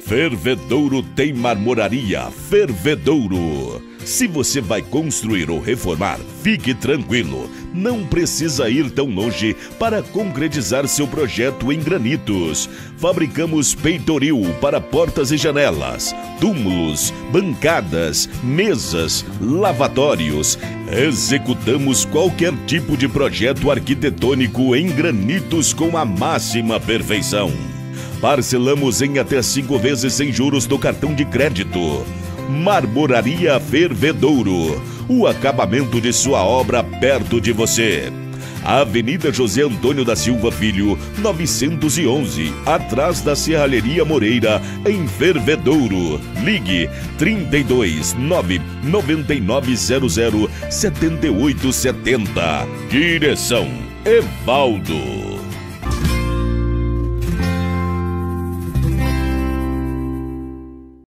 Fervedouro tem Marmoraria Fervedouro. Se você vai construir ou reformar, fique tranquilo. Não precisa ir tão longe para concretizar seu projeto em granitos. Fabricamos peitoril para portas e janelas, túmulos, bancadas, mesas, lavatórios. Executamos qualquer tipo de projeto arquitetônico em granitos com a máxima perfeição. Parcelamos em até 5 vezes sem juros do cartão de crédito. Marmoraria Fervedouro, o acabamento de sua obra perto de você. Avenida José Antônio da Silva Filho, 911, atrás da Serralheria Moreira, em Fervedouro. Ligue 32 99900 7870. Direção: Evaldo.